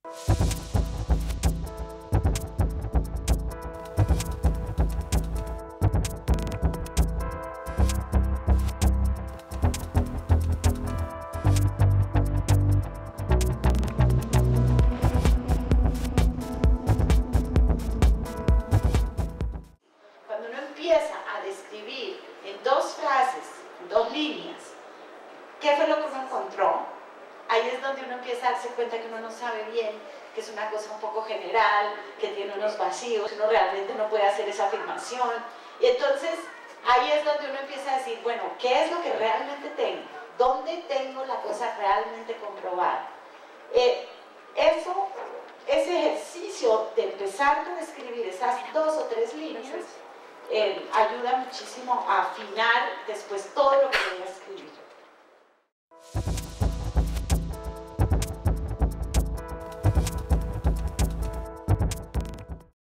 Cuando uno empieza a describir en dos frases, en dos líneas, qué fue lo que uno encontró, ahí es donde uno empieza a darse cuenta que uno no sabe bien, que es una cosa un poco general, que tiene unos vacíos, uno realmente no puede hacer esa afirmación. Y entonces ahí es donde uno empieza a decir, bueno, ¿qué es lo que realmente tengo? ¿Dónde tengo la cosa realmente comprobada? Ese ejercicio de empezar a escribir esas dos o tres líneas ayuda muchísimo a afinar después todo lo que voy a escribir.